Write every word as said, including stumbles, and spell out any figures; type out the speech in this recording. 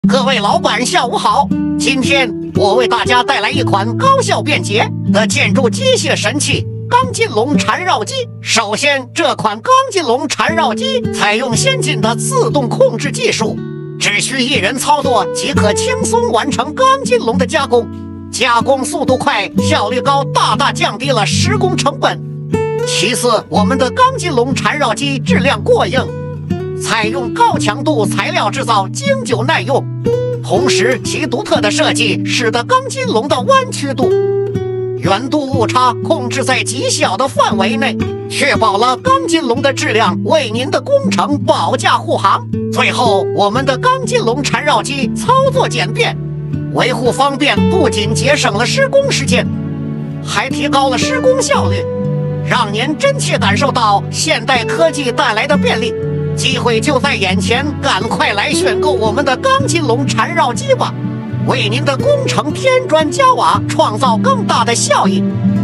各位老板，下午好！今天我为大家带来一款高效便捷的建筑机械神器——钢筋龙缠绕机。首先，这款钢筋龙缠绕机采用先进的自动控制技术，只需一人操作即可轻松完成钢筋龙的加工。加工速度快，效率高，大大降低了施工成本。其次，我们的钢筋龙缠绕机质量过硬，采用高强度材料制造，经久耐用。同时，其独特的设计使得钢筋龙的弯曲度、圆度误差控制在极小的范围内，确保了钢筋龙的质量，为您的工程保驾护航。最后，我们的钢筋龙缠绕机操作简便，维护方便，不仅节省了施工时间，还提高了施工效率，让您真切感受到现代科技带来的便利。机会就在眼前，赶快来选购我们的钢筋龙缠绕机吧，为您的工程添砖加瓦，创造更大的效益。